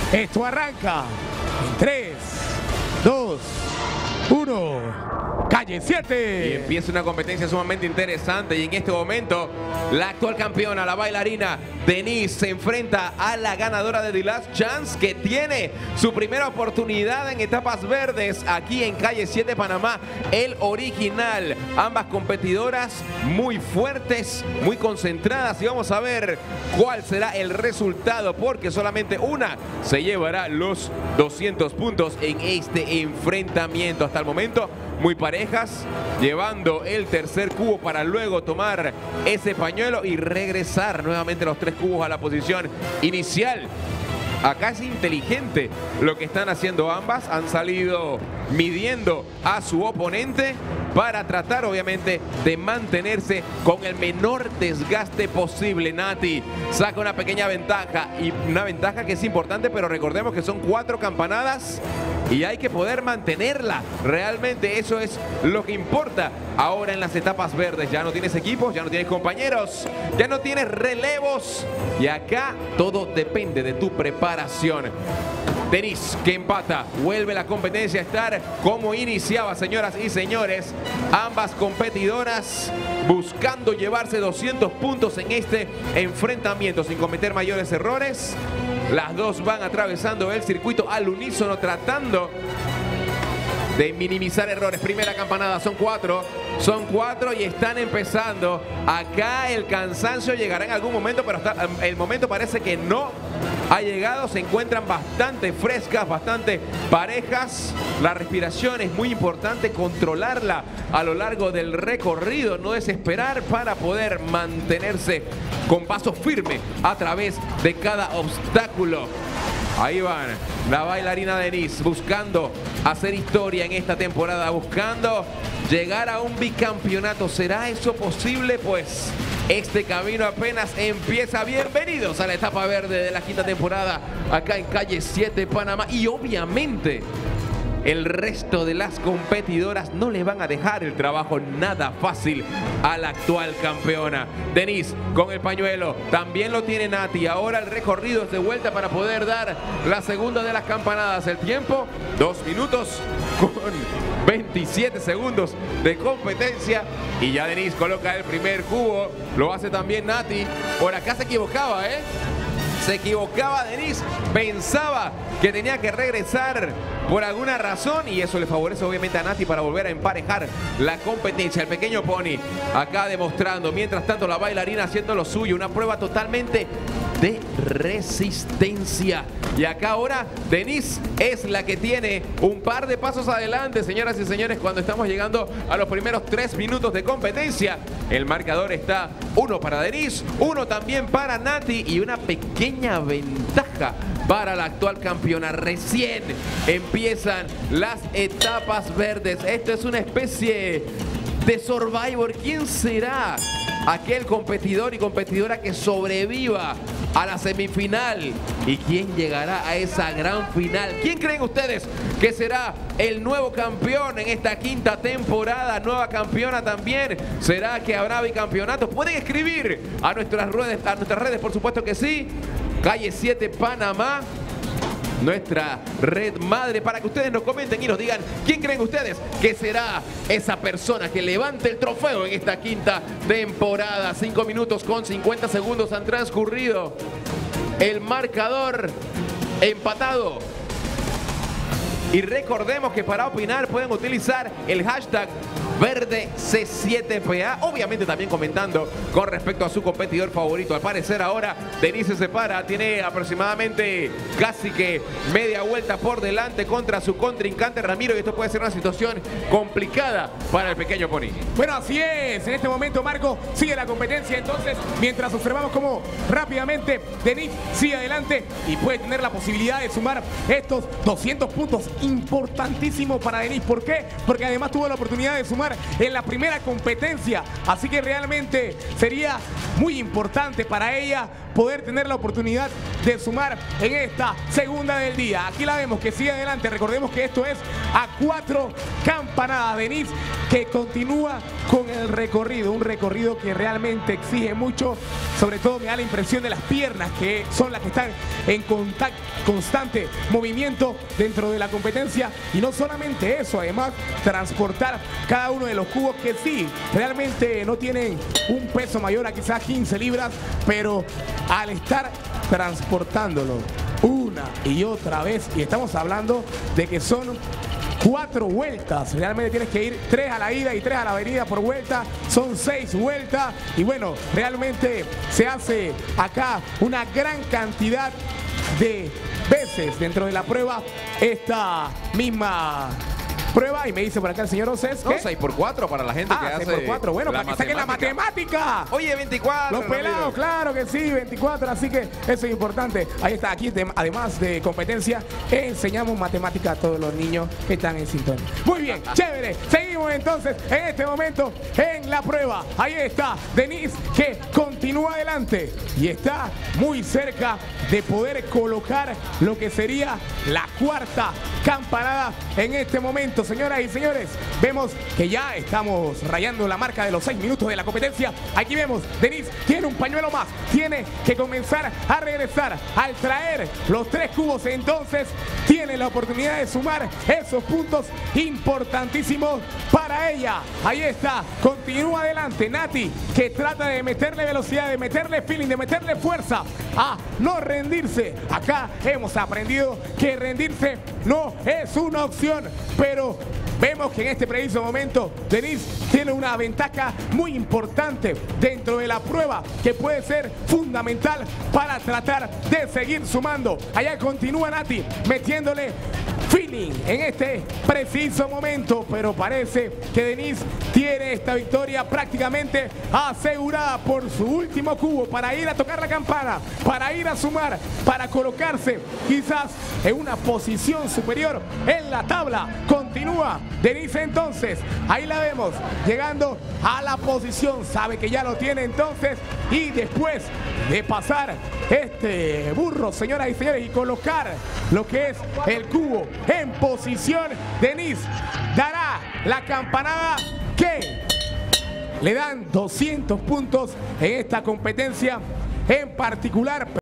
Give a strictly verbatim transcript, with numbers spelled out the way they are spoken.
Esto arranca en tres, dos, uno. Calle siete. Y empieza una competencia sumamente interesante y en este momento la actual campeona, la bailarina Denise, se enfrenta a la ganadora de The Last Chance, que tiene su primera oportunidad en etapas verdes aquí en Calle siete, Panamá, el original. Ambas competidoras muy fuertes, muy concentradas, y vamos a ver cuál será el resultado, porque solamente una se llevará los doscientos puntos en este enfrentamiento. Hasta el momento muy parejas, llevando el tercer cubo para luego tomar ese pañuelo y regresar nuevamente los tres cubos a la posición inicial. Acá es inteligente lo que están haciendo ambas. Han salido midiendo a su oponente para tratar obviamente de mantenerse con el menor desgaste posible. Nati saca una pequeña ventaja, y una ventaja que es importante, pero recordemos que son cuatro campanadas y hay que poder mantenerla. Realmente eso es lo que importa ahora en las etapas verdes. Ya no tienes equipos, ya no tienes compañeros, ya no tienes relevos, y acá todo depende de tu preparación. Denise, que empata, vuelve la competencia a estar como iniciaba, señoras y señores. Ambas competidoras buscando llevarse doscientos puntos en este enfrentamiento sin cometer mayores errores. Las dos van atravesando el circuito al unísono, tratando de minimizar errores. Primera campanada, son cuatro, son cuatro y están empezando. Acá el cansancio llegará en algún momento, pero hasta el momento parece que no ha llegado. Se encuentran bastante frescas, bastante parejas. La respiración es muy importante, controlarla a lo largo del recorrido, no desesperar para poder mantenerse con paso firme a través de cada obstáculo. Ahí van, la bailarina Denise buscando hacer historia en esta temporada, buscando llegar a un bicampeonato. ¿Será eso posible? Pues este camino apenas empieza. Bienvenidos a la etapa verde de la quinta temporada acá en Calle siete, Panamá. Y obviamente el resto de las competidoras no le van a dejar el trabajo nada fácil a la actual campeona. Denise con el pañuelo, también lo tiene Nati. Ahora el recorrido es de vuelta para poder dar la segunda de las campanadas. El tiempo, dos minutos con veintisiete segundos de competencia. Y ya Denise coloca el primer cubo, lo hace también Nati. Por acá se equivocaba, ¿eh? Se equivocaba Denise, pensaba que tenía que regresar por alguna razón, y eso le favorece obviamente a Nati para volver a emparejar la competencia. El pequeño pony acá demostrando, mientras tanto la bailarina haciendo lo suyo, una prueba totalmente de resistencia. Y acá ahora Denise es la que tiene un par de pasos adelante, señoras y señores, cuando estamos llegando a los primeros tres minutos de competencia. El marcador está uno para Denise, uno también para Nati, y una pequeña ventaja para la actual campeona. Recién empiezan las etapas verdes. Esto es una especie de Survivor. ¿Quién será aquel competidor y competidora que sobreviva a la semifinal? ¿Y quién llegará a esa gran final? ¿Quién creen ustedes que será el nuevo campeón en esta quinta temporada? Nueva campeona también. ¿Será que habrá bicampeonato? Pueden escribir a nuestras redes, a nuestras redes, por supuesto que sí. Calle siete Panamá, nuestra red madre, para que ustedes nos comenten y nos digan quién creen ustedes que será esa persona que levante el trofeo en esta quinta temporada. Cinco minutos con cincuenta segundos han transcurrido. El marcador empatado. Y recordemos que para opinar pueden utilizar el hashtag Verde C siete P A, obviamente también comentando con respecto a su competidor favorito. Al parecer ahora Denise se separa, tiene aproximadamente casi que media vuelta por delante contra su contrincante Ramiro, y esto puede ser una situación complicada para el pequeño pony. Bueno, así es, en este momento Marco sigue la competencia, entonces mientras observamos cómo rápidamente Denise sigue adelante y puede tener la posibilidad de sumar estos doscientos puntos, importantísimo para Denise. ¿Por qué? Porque además tuvo la oportunidad de sumar en la primera competencia, así que realmente sería muy importante para ella poder tener la oportunidad de sumar en esta segunda del día. Aquí la vemos que sigue adelante. Recordemos que esto es a cuatro campanadas. Denise que continúa con el recorrido, un recorrido que realmente exige mucho, sobre todo me da la impresión de las piernas, que son las que están en contacto, constante movimiento dentro de la competencia. Y no solamente eso, además transportar cada uno de los cubos, que sí, realmente no tienen un peso mayor a quizás quince libras, pero al estar transportándolo una y otra vez, y estamos hablando de que son cuatro vueltas, realmente tienes que ir tres a la ida y tres a la venida por vuelta, son seis vueltas, y bueno, realmente se hace acá una gran cantidad de veces dentro de la prueba esta misma prueba. Y me dice por acá el señor Océs no, seis por cuatro para la gente ah, que hace seis por cuatro, bueno, para que saquen la matemática. Oye, veinticuatro. Los pelados, amigo. Claro que sí, veinticuatro, así que eso es importante. Ahí está, aquí además de competencia, enseñamos matemática a todos los niños que están en sintonía. Muy bien, chévere. Seguimos entonces en este momento en la prueba. Ahí está Denise, que continúa adelante y está muy cerca de poder colocar lo que sería la cuarta campanada en este momento. Señoras y señores, vemos que ya estamos rayando la marca de los seis minutos de la competencia. Aquí vemos, Denise tiene un pañuelo más, tiene que comenzar a regresar. Al traer los tres cubos, entonces tiene la oportunidad de sumar esos puntos importantísimos para ella. Ahí está, continúa adelante Nati, que trata de meterle velocidad, de meterle feeling, de meterle fuerza a no rendirse. Acá hemos aprendido que rendirse no es una opción, pero vemos que en este preciso momento Denise tiene una ventaja muy importante dentro de la prueba, que puede ser fundamental para tratar de seguir sumando. Allá continúa Nati metiéndole feeling en este preciso momento, pero parece que Denise tiene esta victoria prácticamente asegurada por su último cubo para ir a tocar la campana, para ir a sumar, para colocarse quizás en una posición superior en la tabla. Continúa Denise entonces, ahí la vemos llegando a la posición, sabe que ya lo tiene entonces, y después de pasar este burro, señoras y señores, y colocar lo que es el cubo en posición, Denise dará la campanada que le dan doscientos puntos en esta competencia en particular.